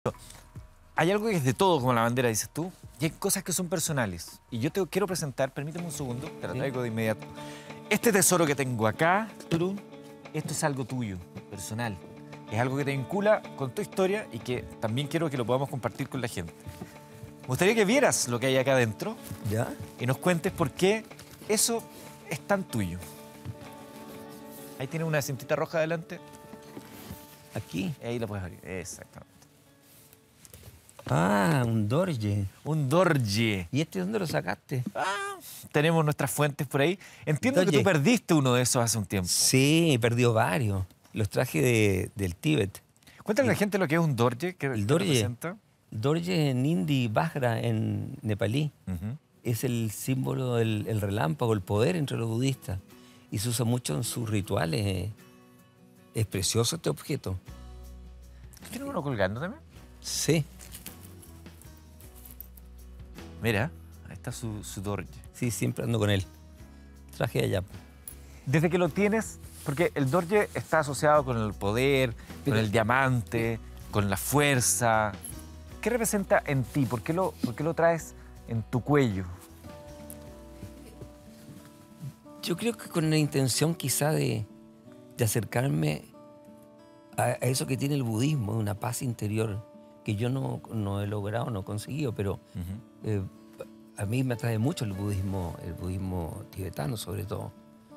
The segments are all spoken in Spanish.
Hay algo que es de todo, como la bandera, dices tú, y hay cosas que son personales. Y yo te quiero presentar, permíteme un segundo, te la traigo de inmediato. Este tesoro que tengo acá, turún, esto es algo tuyo, personal. Es algo que te vincula con tu historia y que también quiero que lo podamos compartir con la gente. Me gustaría que vieras lo que hay acá adentro. ¿Ya? Y nos cuentes por qué eso es tan tuyo. Ahí tiene una cintita roja adelante. Aquí. Ahí la puedes abrir. Exactamente. Ah, un Dorje. Un Dorje. ¿Y este dónde lo sacaste? Tenemos nuestras fuentes por ahí. Entiendo que Dorje. tú perdiste uno de esos hace un tiempo. Sí, he perdido varios. Los traje del Tíbet. Cuéntale a la gente lo que es un Dorje, que El Dorje. representa. Dorje en hindi, Bajra en nepalí. Ujú. Es el símbolo del relámpago, el poder entre los budistas. Y se usa mucho en sus rituales. Es precioso este objeto. ¿Tiene uno colgando también? Sí, Mira, ahí está su Dorje. sí, siempre ando con él. Traje de allá. Desde que lo tienes, porque el Dorje está asociado con el poder, con el diamante, con la fuerza. ¿Qué representa en ti? ¿Por qué lo traes en tu cuello? Yo creo que con la intención quizá de acercarme a eso que tiene el budismo, una paz interior que yo no he logrado, no he conseguido, pero a mí me atrae mucho el budismo tibetano sobre todo.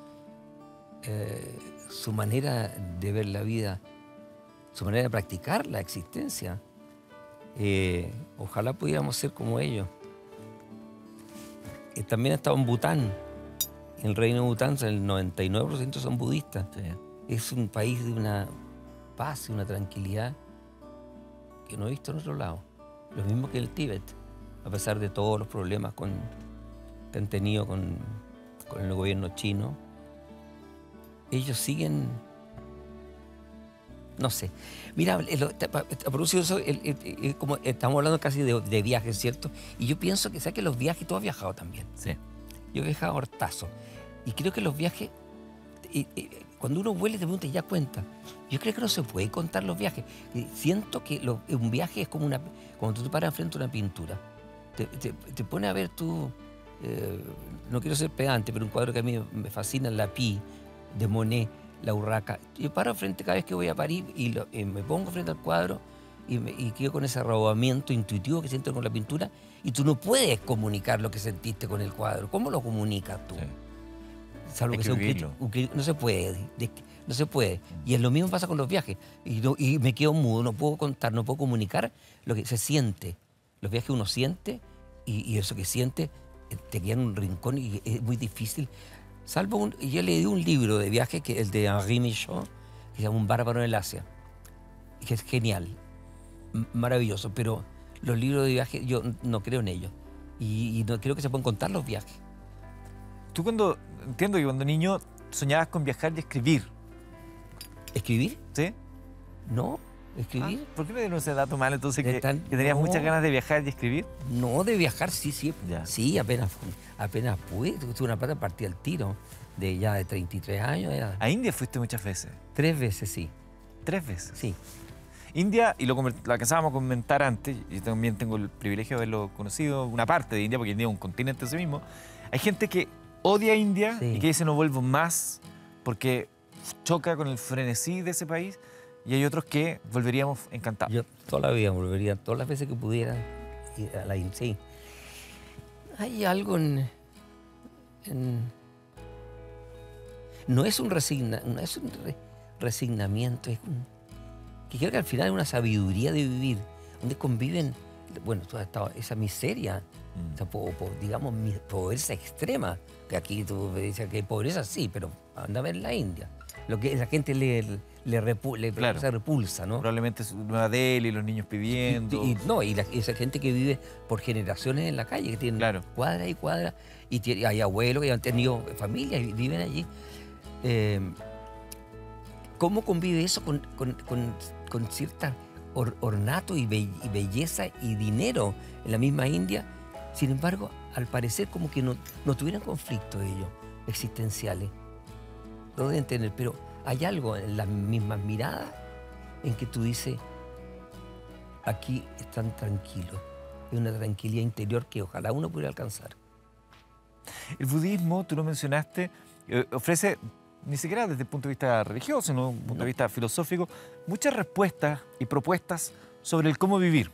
Su manera de ver la vida, su manera de practicar la existencia. Ojalá pudiéramos ser como ellos. También he estado en Bután. En el reino de Bután el 99% son budistas. Sí. Es un país de una paz y una tranquilidad que no he visto en otro lado. Lo mismo que el Tíbet, a pesar de todos los problemas que han tenido con el gobierno chino. Ellos siguen, no sé. Mira, a propósito de eso, como estamos hablando casi de viajes, ¿cierto? Y yo pienso que, ¿sabes que los viajes, tú has viajado también? Sí. Yo he viajado a hortazo. Y creo que los viajes, cuando uno vuela te pregunta y ya cuenta. Yo creo que no se puede contar los viajes. Siento que un viaje es como cuando tú te paras frente a una pintura. Te pone a ver tú, no quiero ser pedante, pero un cuadro que a mí me fascina, La Pie, de Monet, La Urraca. Yo paro frente cada vez que voy a París y me pongo frente al cuadro y quedo con ese arrobamiento intuitivo que siento con la pintura y tú no puedes comunicar lo que sentiste con el cuadro. ¿Cómo lo comunicas tú? Sí. Salvo Hay que que sea un vivirlo. no se puede, no se puede. Y es lo mismo pasa con los viajes. Y me quedo mudo, no puedo contar, no puedo comunicar lo que se siente. Los viajes uno siente y eso que siente te queda en un rincón y es muy difícil. Salvo yo leí un libro de viajes, que el de Henri Michaud, que se llama Un bárbaro en el Asia, que es genial, maravilloso, pero los libros de viajes yo no creo en ellos. Y no creo que se puedan contar los viajes. Tú entiendo que cuando niño soñabas con viajar y escribir, ¿Escribir? ¿sí? No, escribir. ¿Por qué me dieron ese dato mal entonces que tenías No. muchas ganas de viajar y escribir? No, de viajar, sí. Ya. Sí, apenas pude. Tuve una plata partida al tiro, de 33 años. A India fuiste muchas veces. 3 veces, sí. 3 veces. Sí. India, y lo alcanzábamos a comentar antes, yo también tengo el privilegio de haberlo conocido, una parte de India, porque India es un continente en sí mismo. Hay gente que odia a India Sí. y que dice no vuelvo más porque choca con el frenesí de ese país, y hay otros que volveríamos encantados. Yo toda la vida volvería, todas las veces que pudiera, ir a la India. Sí. Hay algo no es un resignamiento, que creo que al final es una sabiduría de vivir, donde conviven, bueno, toda esa miseria, o sea, digamos, pobreza extrema, que aquí tú me dices que hay pobreza, sí, pero anda a ver la India. Lo que esa gente le Claro. se repulsa, ¿no? Probablemente es Nueva Delhi, los niños pidiendo. Esa gente que vive por generaciones en la calle, que tienen Claro. cuadras y cuadras, y hay abuelos que han tenido familia y viven allí. ¿Cómo convive eso con cierta ornato y belleza y dinero en la misma India? Sin embargo, al parecer como que no tuvieran conflictos ellos existenciales. Lo deben tener, pero hay algo en las mismas miradas en que tú dices, aquí están tranquilos. Es una tranquilidad interior que ojalá uno pudiera alcanzar. El budismo, tú lo mencionaste, ofrece, ni siquiera desde el punto de vista religioso, sino desde el punto de vista filosófico, muchas respuestas y propuestas sobre el cómo vivir.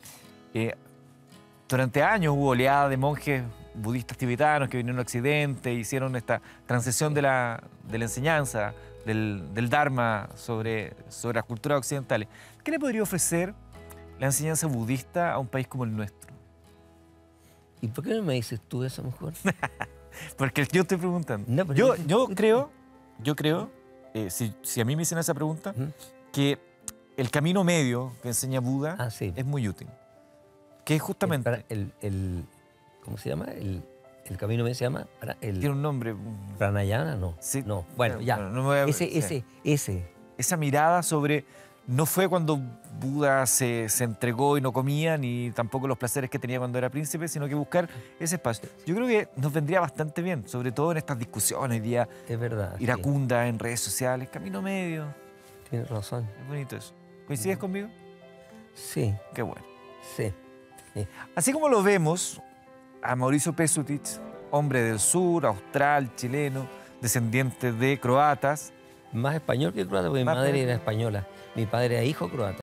Durante años hubo oleadas de monjes budistas tibetanos que vinieron a Occidente, hicieron esta transición de la enseñanza, del Dharma sobre las culturas occidentales. ¿Qué le podría ofrecer la enseñanza budista a un país como el nuestro? ¿Y por qué no me dices tú eso mejor? Porque yo estoy preguntando. No, pero yo creo, si a mí me hicieran esa pregunta, que el camino medio que enseña Buda es muy útil. Que es justamente... ¿Cómo se llama? El camino medio se llama... Tiene un nombre. ¿Pranayana? No. Sí, no. Bueno, ya. Bueno, no me voy a, ese. Esa mirada sobre... No fue cuando Buda se entregó y no comía, ni tampoco los placeres que tenía cuando era príncipe, sino que buscar ese espacio. Yo creo que nos vendría bastante bien, sobre todo en estas discusiones día es verdad, iracundas en redes sociales. Camino medio. Tienes razón. Es bonito eso. ¿Coincides conmigo? Sí. Qué bueno. Sí. Así como lo vemos a Mauricio Pesutich, hombre del sur, austral, chileno, descendiente de croatas. Más español que croata, porque mi madre era española. Mi padre era hijo croata.